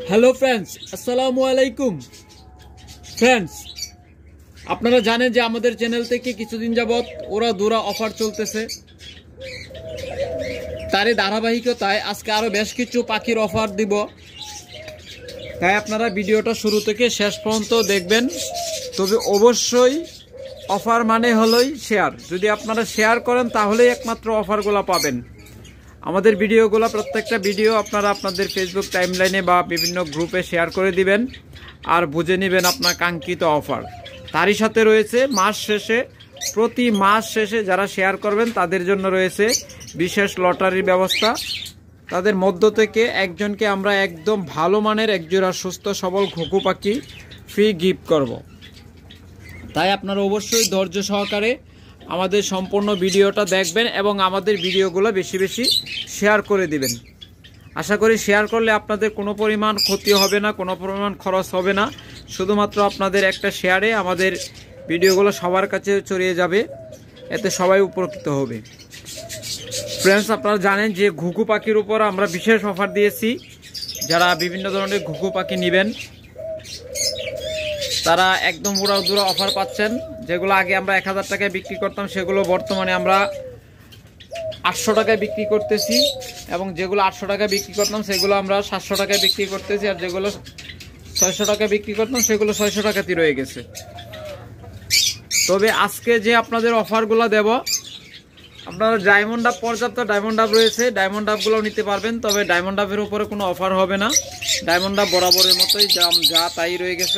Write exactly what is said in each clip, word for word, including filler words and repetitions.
Hello friends, আসসালামু আলাইকুম। Friends, আপনারা জানেন যে আমাদের চ্যানেল থেকে কিছুদিন যাবৎ ওরা দোরা অফার চলতেছে। তারই ধারাবাহিকতায় আজকে আরও বেশ কিছু পাখির অফার দিব, তাই আপনারা ভিডিওটা শুরু থেকে শেষ পর্যন্ত দেখবেন। তবে অবশ্যই অফার মানে হলোই শেয়ার। যদি আপনারা শেয়ার করেন তাহলেই একমাত্র অফারগুলো পাবেন। আমাদের ভিডিওগুলো প্রত্যেকটা ভিডিও আপনারা আপনাদের ফেসবুক টাইমলাইনে বা বিভিন্ন গ্রুপে শেয়ার করে দিবেন আর বুঝে নেবেন আপনার কাঙ্ক্ষিত অফার। তারই সাথে রয়েছে মাস শেষে, প্রতি মাস শেষে যারা শেয়ার করবেন তাদের জন্য রয়েছে বিশেষ লটারির ব্যবস্থা। তাদের মধ্য থেকে একজনকে আমরা একদম ভালো মানের একজোড়া সুস্থ সবল ঘুঘু পাখি ফ্রি গিফট করব। তাই আপনারা অবশ্যই ধৈর্য সহকারে আমাদের সম্পূর্ণ ভিডিওটা দেখবেন এবং আমাদের ভিডিওগুলো বেশি বেশি শেয়ার করে দিবেন। আশা করি শেয়ার করলে আপনাদের কোনো পরিমাণ ক্ষতি হবে না, কোনো পরিমাণ খরচ হবে না। শুধুমাত্র আপনাদের একটা শেয়ারে আমাদের ভিডিওগুলো সবার কাছে ছড়িয়ে যাবে, এতে সবাই উপকৃত হবে। ফ্রেন্ডস, আপনারা জানেন যে ঘুঘু পাখির উপর আমরা বিশেষ অফার দিয়েছি। যারা বিভিন্ন ধরনের ঘুঘু পাখি নেবেন তারা একদম উড়া দুরা অফার পাচ্ছেন। যেগুলো আগে আমরা এক হাজার টাকায় বিক্রি করতাম সেগুলো বর্তমানে আমরা আটশো টাকায় বিক্রি করতেছি, এবং যেগুলো আটশো টাকায় বিক্রি করতাম সেগুলো আমরা সাতশো টাকায় বিক্রি করতেছি, আর যেগুলো ছয়শো টাকায় বিক্রি করতাম সেগুলো ছয়শো টাকাতেই রয়ে গেছে। তবে আজকে যে আপনাদের অফারগুলো দেব, আপনারা ডায়মন্ড ডাব, পর্যাপ্ত ডায়মন্ড ডাব রয়েছে, ডায়মন্ড ডাবগুলোও নিতে পারবেন। তবে ডায়মন্ড ডাবের উপরে কোনো অফার হবে না। ডায়মন্ড ডাব বরাবরের মতোই দাম যা তাই রয়ে গেছে।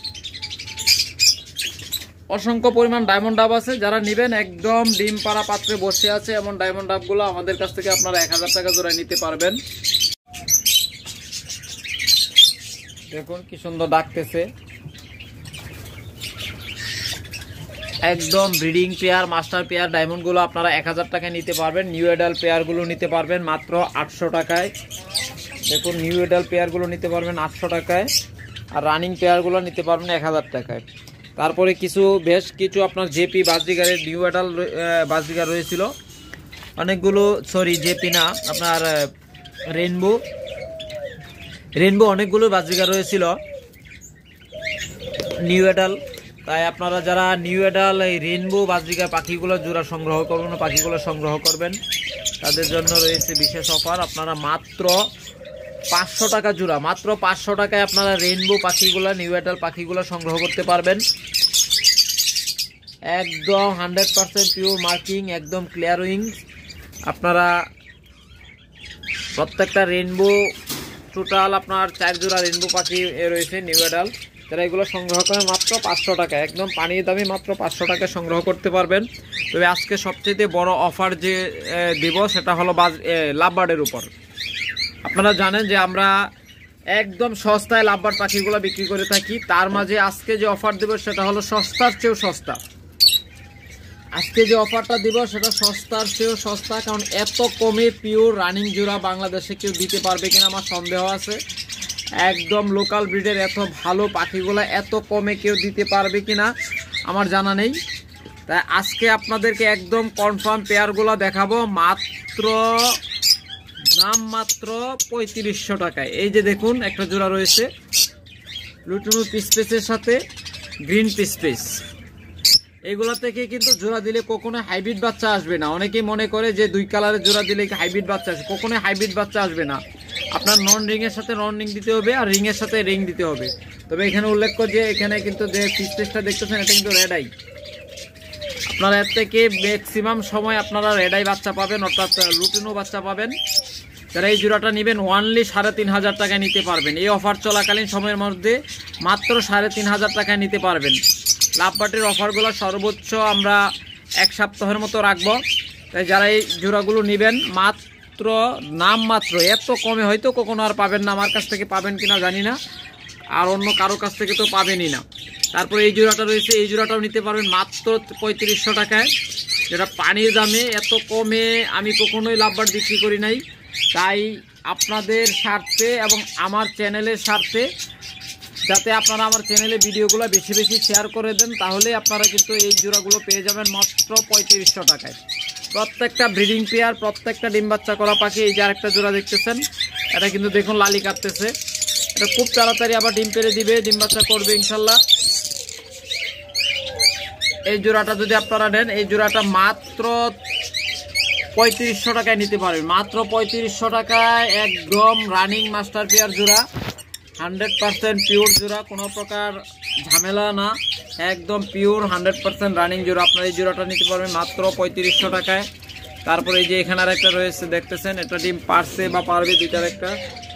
অসংখ্য পরিমাণ ডায়মন্ড ডাব আছে, যারা নেবেন একদম ডিম পাড়া পাত্রে বসে আছে এমন ডায়মন্ড ডাবগুলো আমাদের কাছ থেকে আপনারা এক হাজার টাকা জোড়ায় নিতে পারবেন। দেখুন কি সুন্দর ডাকতেছে, একদম ব্রিডিং পেয়ার, মাস্টার পেয়ার ডায়মন্ডগুলো আপনারা এক হাজার টাকায় নিতে পারবেন। নিউ এডাল পেয়ারগুলো নিতে পারবেন মাত্র আটশো টাকায়। দেখুন নিউ এডাল পেয়ারগুলো নিতে পারবেন আটশো টাকায়, আর রানিং পেয়ারগুলো নিতে পারবেন এক হাজার টাকায়। তারপরে কিছু বেশ কিছু আপনার জেপি বাজরিগারের নিউ এডাল বাজরিগার রয়েছিল অনেকগুলো, সরি জেপি না, আপনার রেনবো রেনবো অনেকগুলো বাজরিগার রয়েছিল নিউ এডাল। তাই আপনারা যারা নিউ এডাল এই রেনবো বাজরিগার পাখিগুলো জোড়া সংগ্রহ করবেন, পাখিগুলো সংগ্রহ করবেন, তাদের জন্য রয়েছে বিশেষ অফার। আপনারা মাত্র পাঁচশো টাকা জোড়া, মাত্র পাঁচশো টাকায় আপনারা রেনবো পাখিগুলো, নিউ এডাল পাখিগুলো সংগ্রহ করতে পারবেন। একদম হান্ড্রেড পার্সেন্ট পিওর মার্কিং, একদম ক্লিয়ার উইংস। আপনারা প্রত্যেকটা রেনবো টোটাল আপনার চার জোড়া রেনবো পাখি রয়েছে নিউ এডাল, যারা এগুলো সংগ্রহ করেন মাত্র পাঁচশো টাকা, একদম পানির দামে মাত্র পাঁচশো টাকায় সংগ্রহ করতে পারবেন। তবে আজকে সবচেয়ে বড় অফার যে দেব সেটা হলো বাজ লাভবার্ডের উপর। আপনারা জানেন যে আমরা একদম সস্তায় লাভবার্ড পাখিগুলো বিক্রি করে থাকি, তার মাঝে আজকে যে অফার দেব সেটা হলো সস্তার চেয়েও সস্তা। আজকে যে অফারটা দিব সেটা সস্তার চেয়েও সস্তা, কারণ এত কমে পিওর রানিং জোড়া বাংলাদেশে কেউ দিতে পারবে কিনা আমার সন্দেহ আছে। একদম লোকাল ব্রিডের এত ভালো পাখিগুলো এত কমে কেউ দিতে পারবে কিনা আমার জানা নেই। তাই আজকে আপনাদেরকে একদম কনফার্ম পেয়ারগুলো দেখাবো মাত্র নাম মাত্র পঁয়ত্রিশশো টাকায়। এই যে দেখুন একটা জোড়া রয়েছে লুটুনু পিসপেসের সাথে গ্রিন পিসপেস। এগুলো থেকে কিন্তু জোড়া দিলে কখনো হাইব্রিড বাচ্চা আসবে না। অনেকেই মনে করে যে দুই কালারের জোড়া দিলে হাইব্রিড বাচ্চা আসবে, কখনো হাইব্রিড বাচ্চা আসবে না। আপনার নন রিংয়ের সাথে নন রিং দিতে হবে, আর রিংয়ের সাথে রিং দিতে হবে। তবে এখানে উল্লেখ করে যে এখানে কিন্তু যে পিসপেসটা দেখতেছেন এটা কিন্তু রেড আই। আপনারা এর থেকে ম্যাক্সিমাম সময় আপনারা রেড আই বাচ্চা পাবেন, অর্থাৎ লুটিনো বাচ্চা পাবেন। যারা এই জোড়াটা নেবেন ওয়ানলি সাড়ে তিন হাজার টাকায় নিতে পারবেন। এই অফার চলাকালীন সময়ের মধ্যে মাত্র সাড়ে তিন হাজার টাকায় নিতে পারবেন। লাভবার্ডের অফারগুলো সর্বোচ্চ আমরা এক সপ্তাহের মতো রাখবো। তাই যারা এই জোড়াগুলো নেবেন মাত্র নাম মাত্র এত কমে হয়তো কখনো আর পাবেন না, আমার কাছ থেকে পাবেন কিনা জানি না, আর অন্য কারো কাছ থেকে তো পাবেনই না। তারপরে এই জোড়াটা রয়েছে, এই জোড়াটাও নিতে পারবেন মাত্র পঁয়ত্রিশশো টাকায়, যেটা পানির দামে এত কমে আমি কখনোই লাভবার্ড বিক্রি করি নাই। তাই আপনাদের স্বার্থে এবং আমার চ্যানেলের স্বার্থে, যাতে আপনারা আমার চ্যানেলে ভিডিওগুলো বেশি বেশি শেয়ার করে দেন, তাহলে আপনারা কিন্তু এই জোড়াগুলো পেয়ে যাবেন মাত্র পঁয়ত্রিশশো টাকায়। প্রত্যেকটা ব্রিডিং পেয়ার, প্রত্যেকটা ডিম বাচ্চা করা পাখি। এই যে আরেকটা জোড়া দেখতেছেন, এটা কিন্তু দেখুন লালি কাটতেছে, এটা খুব তাড়াতাড়ি আবার ডিম পেড়ে দিবে, ডিম বাচ্চা করবে ইনশাল্লাহ। এই জোড়াটা যদি আপনারা নেন, এই জোড়াটা মাত্র পঁয়ত্রিশশো টাকায় নিতে পারবেন, মাত্র পঁয়ত্রিশশো টাকায় একদম রানিং মাস্টার পেয়ার জোড়া, হান্ড্রেড পার্সেন্ট পিওর জোড়া, কোনো প্রকার ঝামেলা না, একদম পিওর হান্ড্রেড পার্সেন্ট রানিং জোড়া। আপনার এই জোড়াটা নিতে পারবেন মাত্র পঁয়ত্রিশশো টাকায়। তারপরে এই যে এখানে আর একটা রয়েছে দেখতেছেন, এটা ডিম পারছে বা পারবে দুইটার একটা,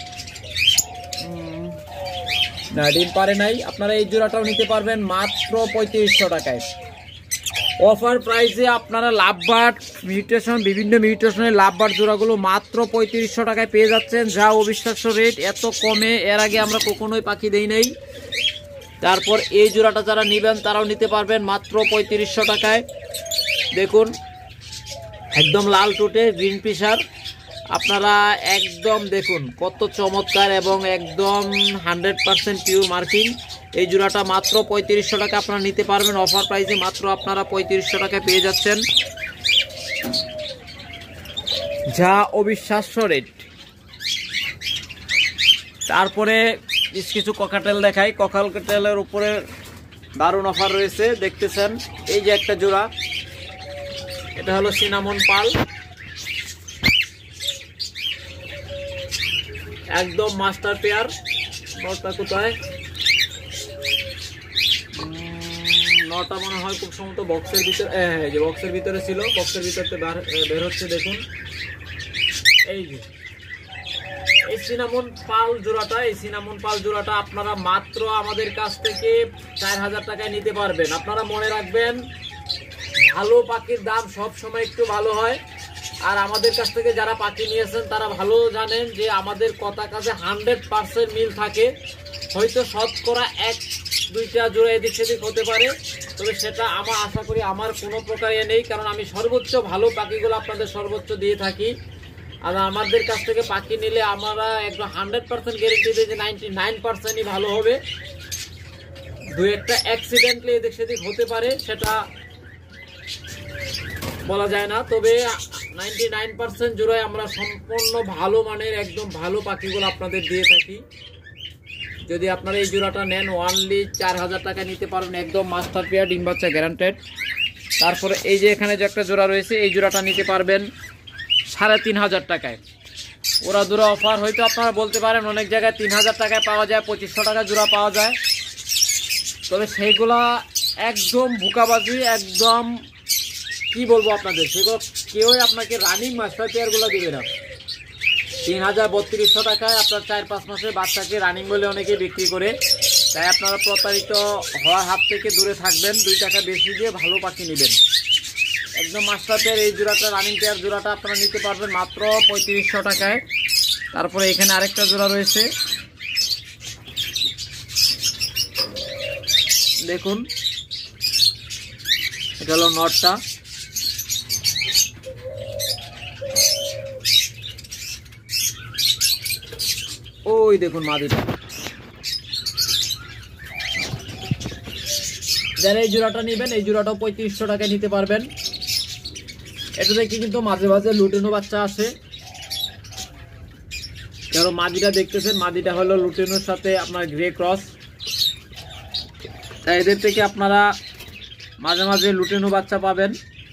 না ডিম পারে নাই। আপনারা এই জোড়াটাও নিতে পারবেন মাত্র পঁয়ত্রিশশো টাকায়। অফার প্রাইসে আপনারা লাভবার্ড মিউটেশন, বিভিন্ন মিউটেশনের লাভবার্ড জোড়াগুলো মাত্র পঁয়ত্রিশশো টাকায় পেয়ে যাচ্ছেন, যা অবিশ্বাস্য রেট, এত কমে এর আগে আমরা কখনোই পাখি দেই নাই। তারপর এই জোড়াটা যারা নেবেন তারাও নিতে পারবেন মাত্র পঁয়ত্রিশশো টাকায়। দেখুন একদম লাল টুটে গ্রিন পিসার, আপনারা একদম দেখুন কত চমৎকার এবং একদম হান্ড্রেড পার্সেন্ট পিওর মার্কিং। এই জোড়াটা মাত্র পঁয়ত্রিশশো টাকা আপনারা নিতে পারবেন, অফার প্রাইসে মাত্র আপনারা পঁয়ত্রিশশো টাকায় পেয়ে যাচ্ছেন, যা অবিশ্বাস্য রেট। তারপরে কিছু ককাটেল দেখাই, ককাটেলের উপরে দারুণ অফার রয়েছে দেখতেছেন। এই যে একটা জোড়া, এটা হলো সিনামন পাল, একদম মাস্টার পেয়ার। নটা কোথায়, নটা মনে হয় খুব সম্ভবত বক্সের ভিতরে, হ্যাঁ যে বক্সের ভিতরে ছিল, বক্সের ভিতরে বের হচ্ছে দেখুন। এই যে এই সিনামন পাল জোড়াটা, এই সিনামন পাল জোড়াটা আপনারা মাত্র আমাদের কাছ থেকে চার হাজার টাকায় নিতে পারবেন। আপনারা মনে রাখবেন ভালো পাখির দাম সব সময় একটু ভালো হয়, আর আমাদের কাছ থেকে যারা পাখি নিয়েছেন তারা ভালো জানেন যে আমাদের কথা কাজে হান্ড্রেড পার্সেন্ট মিল থাকে। হয়তো শতকরা এক দুইটা জোড়া এদিক সেদিক হতে পারে, তবে সেটা আমার আশা করি আমার কোনো প্রকারে নেই, কারণ আমি সর্বোচ্চ ভালো পাখিগুলো আপনাদের সর্বোচ্চ দিয়ে থাকি। আর আমাদের কাছ থেকে পাখি নিলে আমরা একদম হান্ড্রেড পার্সেন্ট গ্যারেন্টি দিই যে নাইনটি নাইন পার্সেন্টই ভালো হবে। দু একটা অ্যাক্সিডেন্টলি এদিক সেদিক হতে পারে, সেটা বলা যায় না, তবে নাইনটি নাইন পার্সেন্ট জোড়ায় আমরা সম্পূর্ণ ভালো মানের একদম ভালো পাখিগুলো আপনাদের দিয়ে থাকি। যদি আপনারা এই জোড়াটা নেন ওয়ানলি চার হাজার টাকা নিতে পারবেন, একদম মাস্টার পেয়ার, ডিম বাচ্চা গ্যারান্টেড। তারপরে এই যে এখানে যে একটা জোড়া রয়েছে, এই জোড়াটা নিতে পারবেন সাড়ে তিন হাজার টাকায়। ওরা জোড়া অফার হয়তো আপনারা বলতে পারেন অনেক জায়গায় তিন হাজার টাকায় পাওয়া যায়, পঁচিশশো টাকা জোড়া পাওয়া যায়, তবে সেইগুলা একদম বুকাবাজি, একদম কি বলবো আপনাদের, সেগুলো কেউই আপনাকে রানিং মাস্টার পেয়ারগুলো দেবে না। তিন হাজার বত্রিশশো টাকায় আপনার চার পাঁচ মাসের বাচ্চাকে রানিং বলে অনেকে বিক্রি করে, তাই আপনারা প্রতারিত হওয়ার হাত থেকে দূরে থাকবেন, দুই টাকা বেশি দিয়ে ভালো পাখি নেবেন। একদম মাস্টার পেয়ার এই জোড়াটা, রানিং পেয়ার জোড়াটা আপনারা নিতে পারবেন মাত্র পঁয়ত্রিশশো টাকায়। তারপরে এখানে আরেকটা জোড়া রয়েছে দেখুন, এটা হলো নটটা, ওই দেখুন মাদিটা। যারা এই জোড়াটা নেবেন এই জোড়াটাও পঁয়ত্রিশশো টাকায় নিতে পারবেন। এটা দেখি কিন্তু মাঝে মাঝে লুটেনো বাচ্চা আসে, কারণ মাদিটা দেখতেছেন, মাদিটা হলো লুটেনোর সাথে আপনার গ্রে ক্রস, তাই এদের থেকে আপনারা মাঝে মাঝে লুটেনো বাচ্চা পাবেন।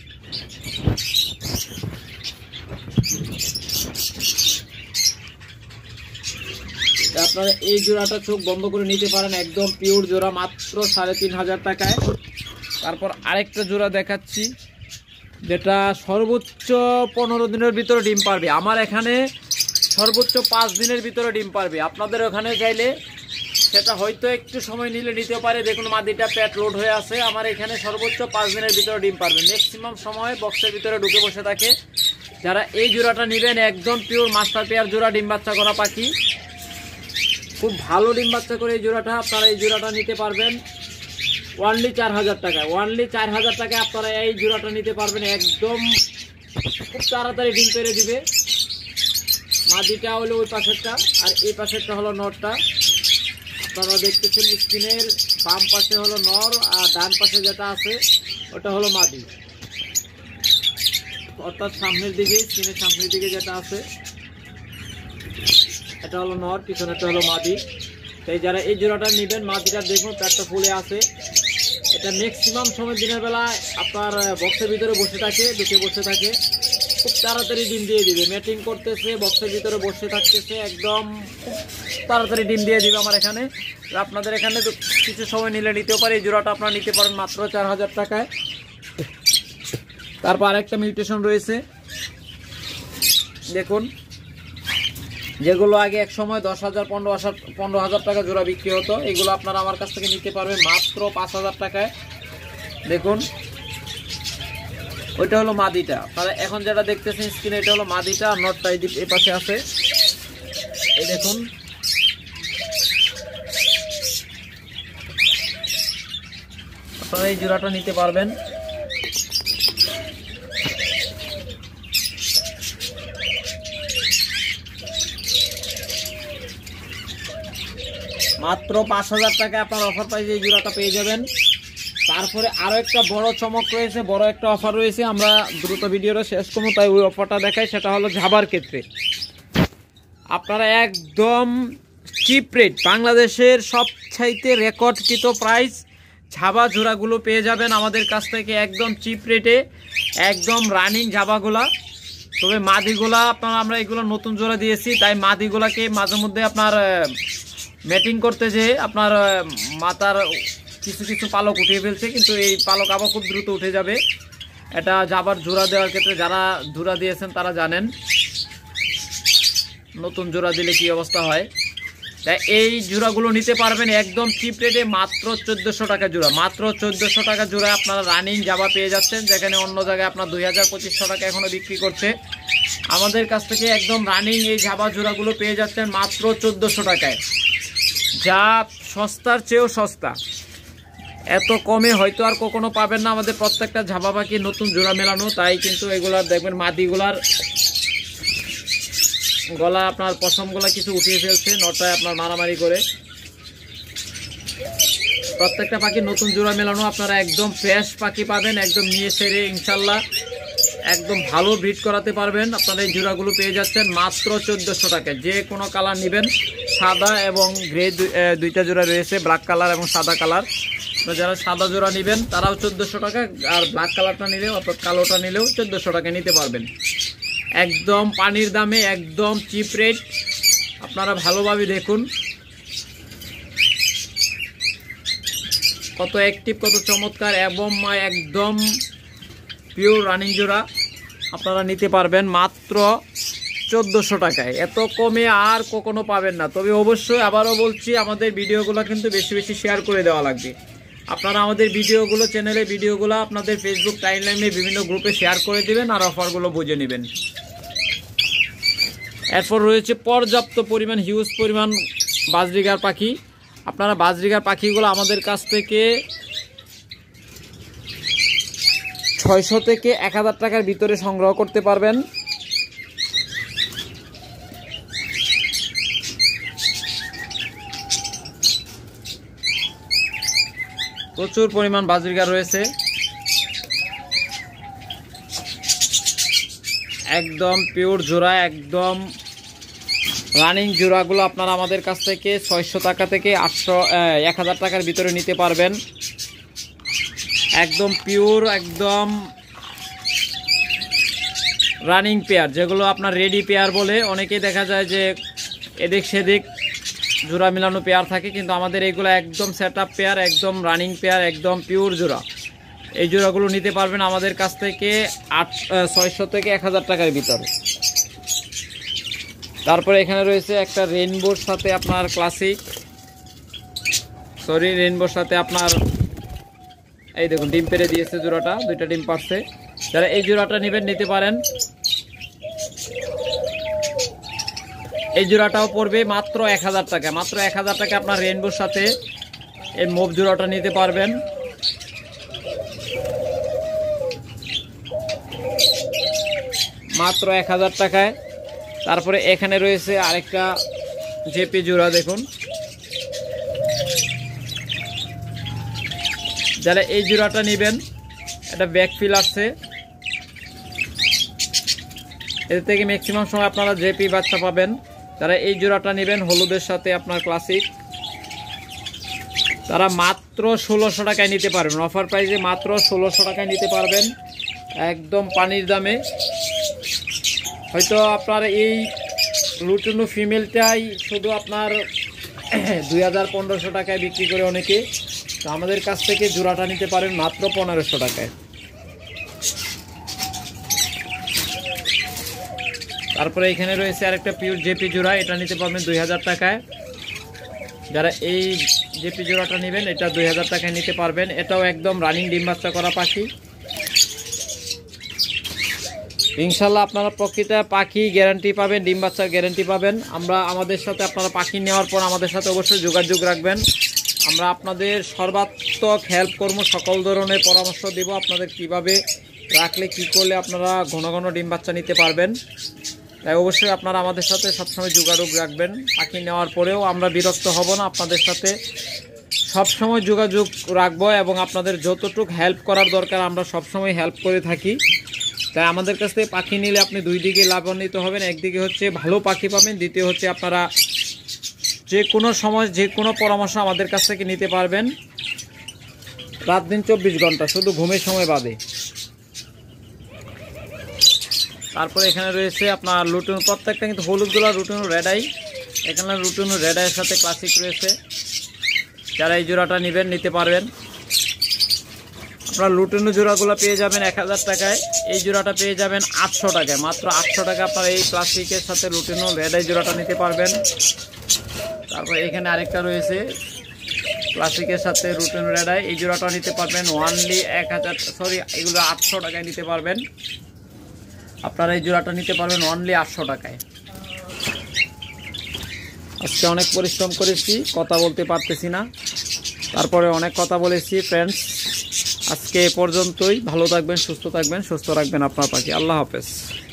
আপনারা এই জোড়াটা চোখ বন্ধ করে নিতে পারেন, একদম পিওর জোড়া, মাত্র সাড়ে তিন হাজার টাকায়। তারপর আরেকটা জোড়া দেখাচ্ছি, যেটা সর্বোচ্চ পনেরো দিনের ভিতরে ডিম পারবে। আমার এখানে সর্বোচ্চ পাঁচ দিনের ভিতরে ডিম পারবে, আপনাদের ওখানে চাইলে সেটা হয়তো একটু সময় নিলে নিতে পারে। দেখুন মাদিটা প্যাট লোড হয়ে আছে, আমার এখানে সর্বোচ্চ পাঁচ দিনের ভিতরে ডিম পারবে, ম্যাক্সিমাম সময় বক্সের ভিতরে ঢুকে বসে থাকে। যারা এই জোড়াটা নেবেন একদম পিওর মাস্টার পেয়ার জোড়া, ডিম বাচ্চা করা পাখি, খুব ভালো ডিম বাচ্চা করে এই জোড়াটা, আপনারা এই জোড়াটা নিতে পারবেন ওয়ানলি চার হাজার টাকায়। ওয়ানলি চার হাজার টাকায় আপনারা এই জোড়াটা নিতে পারবেন, একদম খুব তাড়াতাড়ি ডিম পেড়ে দিবে। মাদিটা হলো ওই পাশেরটা, আর এই পাশেরটা হলো নরটা। আপনারা দেখতেছেন স্ক্রিনের বাম পাশে হলো নর, আর ডান পাশে যেটা আছে ওটা হলো মাদি, অর্থাৎ সামনের দিকে, স্ক্রিনের সামনের দিকে যেটা আছে এটা হলো নর, পিছনেরটা হলো মাদি। তাই যারা এই জোড়াটা নেবেন মাদিটা দেখুন পেটটা ফুলে আছে। এটা ম্যাক্সিমাম সময় দিনের বেলা আপনার বক্সের ভিতরে বসে থাকে, ঢুকে বসে থাকে, খুব তাড়াতাড়ি ডিম দিয়ে দিবে। ম্যাটিং করতেছে, বক্সের ভিতরে বসে থাকতেছে, একদম খুব তাড়াতাড়ি ডিম দিয়ে দিবে আমার এখানে। আপনাদের এখানে তো কিছু সময় নিলে নিতেও পারে। এই জোড়াটা আপনারা নিতে পারেন মাত্র চার হাজার টাকায়। তারপর আরেকটা মিউটেশন রয়েছে দেখুন, যেগুলো আগে এক সময় দশ হাজার পনেরো হাজার পনেরো হাজার টাকা জোড়া বিক্রি হতো, এগুলো আপনারা আমার কাছ থেকে নিতে পারবেন মাত্র পাঁচ হাজার টাকায়। দেখুন ওইটা হলো মাদিটা, আপনারা এখন যেটা দেখতেছেন স্ক্রিনে এটা হলো মাদিটা, নটটা এই পাশে আছে। এই দেখুন আপনারা এই জোড়াটা নিতে পারবেন। মাত্র পাঁচ হাজার টাকায় আপনার অফার প্রাইসে এই জোড়াটা পেয়ে যাবেন। তারপরে আরো একটা বড় চমক রয়েছে, বড় একটা অফার রয়েছে, আমরা দ্রুত ভিডিওটা শেষ করবো তাই ওই অফারটা দেখাই। সেটা হলো ঝাবার ক্ষেত্রে আপনারা একদম চিপ রেট, বাংলাদেশের সবচাইতে রেকর্ডকৃত প্রাইস ঝাবা জোড়াগুলো পেয়ে যাবেন আমাদের কাছ থেকে একদম চিপ রেটে, একদম রানিং ঝাবাগুলা। তবে মাদিগুলা আপনারা আমরা এগুলো নতুন জোড়া দিয়েছি, তাই মাদিগুলাকে মাঝে মধ্যে আপনার ম্যাটিং করতে যে আপনার মাথার কিছু কিছু পালক উঠিয়ে ফেলছে, কিন্তু এই পালক আবার খুব দ্রুত উঠে যাবে। এটা যাবার জোড়া দেওয়ার ক্ষেত্রে যারা জোড়া দিয়েছেন তারা জানেন নতুন জোড়া দিলে কি অবস্থা হয়। তাই এই জোড়াগুলো নিতে পারবেন একদম চিপ রেটে মাত্র চোদ্দোশো টাকা জোড়া। মাত্র চোদ্দোশো টাকা জোড়া আপনারা রানিং জাবা পেয়ে যাচ্ছেন, যেখানে অন্য জায়গায় আপনার দুই হাজার পঁচিশশো টাকা এখনও বিক্রি করছে। আমাদের কাছ থেকে একদম রানিং এই জাবা জোড়াগুলো পেয়ে যাচ্ছেন মাত্র চোদ্দোশো টাকায়, যা সস্তার চেয়েও সস্তা। এত কমে হয়তো আর কখনো পাবেন না। আমাদের প্রত্যেকটা ঝাবা পাখি নতুন জোড়া মেলানো, তাই কিন্তু এগুলার দেখবেন মাদিগুলার গলা আপনার পশমগুলা কিছু উঠিয়ে ফেলছে, নটায় আপনার মারামারি করে। প্রত্যেকটা পাখি নতুন জোড়া মেলানো, আপনারা একদম ফ্রেশ পাখি পাবেন, একদম নিয়ে সেরে ইনশাল্লাহ একদম ভালো ব্রিড করাতে পারবেন। আপনারা এই জোড়াগুলো পেয়ে যাচ্ছেন মাত্র চোদ্দোশো টাকায়। যে কোনো কালার নেবেন, সাদা এবং গ্রে দুইটা জোড়া রয়েছে, ব্ল্যাক কালার এবং সাদা কালার। যারা সাদা জোড়া নেবেন তারাও চোদ্দোশো টাকা, আর ব্ল্যাক কালারটা নিলেও অর্থাৎ কালোটা নিলেও চোদ্দোশো টাকা নিতে পারবেন। একদম পানির দামে, একদম চিপ রেট। আপনারা ভালোভাবে দেখুন কত অ্যাক্টিভ, কত চমৎকার এবং একদম পিওর রানিং জোড়া আপনারা নিতে পারবেন মাত্র চোদ্দোশো টাকায়। এত কমে আর কখনো পাবেন না। তবে অবশ্যই আবারও বলছি, আমাদের ভিডিওগুলো কিন্তু বেশি বেশি শেয়ার করে দেওয়া লাগবে। আপনারা আমাদের ভিডিওগুলো, চ্যানেলে ভিডিওগুলো আপনাদের ফেসবুক টাইমলাইনে বিভিন্ন গ্রুপে শেয়ার করে দিবেন আর অফারগুলো বুঝে নেবেন। এরপর রয়েছে পর্যাপ্ত পরিমাণ, হিউজ পরিমাণ বাজরিগার পাখি। আপনারা বাজরিগার পাখিগুলো আমাদের কাছ থেকে ছয়শো থেকে এক হাজার টাকার ভিতরে সংগ্রহ করতে পারবেন। প্রচুর পরিমাণ বাজরিগার রয়েছে, একদম পিওর জোড়া, একদম রানিং জোড়াগুলো আপনারা আমাদের কাছ থেকে ছয়শো টাকা থেকে আটশো এক হাজার টাকার ভিতরে নিতে পারবেন। একদম পিওর, একদম রানিং পেয়ার, যেগুলো আপনার রেডি পেয়ার বলে। অনেকেই দেখা যায় যে এদিক সেদিক জোড়া মিলানো পেয়ার থাকে, কিন্তু আমাদের এইগুলো একদম সেট আপ পেয়ার, একদম রানিং পেয়ার, একদম পিওর জোড়া। এই জোড়াগুলো নিতে পারবেন আমাদের কাছ থেকে আট ছয়শো থেকে এক হাজার টাকার ভিতরে। তারপরে এখানে রয়েছে একটা রেইনবোর সাথে আপনার ক্লাসিক, সরি রেইনবোর সাথে আপনার এই দেখুন ডিম পেড়ে দিয়েছে জোড়াটা, দুইটা ডিম পারছে। যারা এই জোড়াটা নেবেন নিতে পারেন। এই জোড়াটাও পড়বে মাত্র এক হাজার টাকা। মাত্র এক হাজার টাকা আপনার রেইনবোর সাথে এই মুভ জোড়াটা নিতে পারবেন। মাত্র এক হাজার টাকায়। তারপরে এখানে রয়েছে আরেকটা জেপি জোড়া, দেখুন। যারা এই জোড়াটা নেবেন, এটা ব্যাক ফিল আসছে, এর থেকে ম্যাক্সিমাম সময় আপনারা জেপি বাচ্চা পাবেন। যারা এই জোড়াটা নেবেন হলুদের সাথে আপনার ক্লাসিক, তারা মাত্র ষোলোশো টাকায় নিতে পারবেন, অফার প্রাইসে মাত্র ষোলোশো টাকায় নিতে পারবেন একদম পানির দামে। হয়তো আপনার এই লুটিনো ফিমেলটাই শুধু আপনার দুই হাজার পনেরোশো টাকায় বিক্রি করে অনেকে, তো আমাদের কাছ থেকে জোড়াটা নিতে পারেন মাত্র পনেরোশো টাকায়। তারপরে এখানে রয়েছে আরেকটা পিওর জেপি জোড়া, এটা নিতে পারবেন দুই হাজার টাকায়। যারা এই জেপি জোড়াটা নেবেন এটা দুই হাজার টাকায় নিতে পারবেন। এটাও একদম রানিং ডিম বাচ্চা করা পাখি। ইনশাল্লাহ আপনারা প্রকৃত পাখি গ্যারান্টি পাবেন, ডিম বাচ্চার গ্যারান্টি পাবেন। আমরা আমাদের সাথে আপনারা পাখি নেওয়ার পর আমাদের সাথে অবশ্যই যোগাযোগ রাখবেন। আমরা আপনাদের সর্বাত্মক হেল্প করব, সকল ধরনের পরামর্শ দেব আপনাদের কিভাবে রাখলে কি করলে আপনারা ঘন ঘন ডিম বাচ্চা নিতে পারবেন। তাই অবশ্যই আপনারা আমাদের সাথে সবসময় যোগাযোগ রাখবেন। পাখি নেওয়ার পরেও আমরা বিরক্ত হব না, আপনাদের সাথে সবসময় যোগাযোগ রাখবো এবং আপনাদের যতটুকু হেল্প করার দরকার আমরা সবসময় হেল্প করে থাকি। তাই আমাদের কাছ থেকে পাখি নিলে আপনি দুই দিকে লাভান্বিত হবেন। একদিকে হচ্ছে ভালো পাখি পাবেন, দ্বিতীয় হচ্ছে আপনারা যে কোনো সময় যে কোনো পরামর্শ আমাদের কাছ থেকে নিতে পারবেন রাত দিন চব্বিশ ঘন্টা, শুধু ঘুমের সময় বাদে। তারপরে এখানে রয়েছে আপনার লুটিনো, প্রত্যেকটা কিন্তু হলুদগুলা লুটিনো রেড আই। এখানে লুটিনো রেড আইয়ের সাথে ক্লাসিক রয়েছে। যারা এই জোড়াটা নেবেন নিতে পারবেন। আপনার লুটিনো জোড়াগুলো পেয়ে যাবেন এক হাজার টাকায়, এই জোড়াটা পেয়ে যাবেন আটশো টাকায়, মাত্র আটশো টাকা আপনারা এই ক্লাসিকের সাথে লুটিনো রেড আই জোড়াটা নিতে পারবেন। তারপর এখানে আরেকটা রয়েছে ক্লাসিকের সাথে লুটিনো রেড আই, এই জোড়াটা নিতে পারবেন ওয়ানলি এক হাজার সরি এগুলো আটশো টাকায় নিতে পারবেন। আপনারা এই জোড়াটা নিতে পারবেন অনলি আটশো টাকায়। আজকে অনেক পরিশ্রম করেছি, কথা বলতে পারতেছি না, তারপরে অনেক কথা বলেছি ফ্রেন্ডস। আজকে এ পর্যন্তই। ভালো থাকবেন, সুস্থ থাকবেন, সুস্থ রাখবেন আপনার পাখি। আল্লাহ হাফেজ।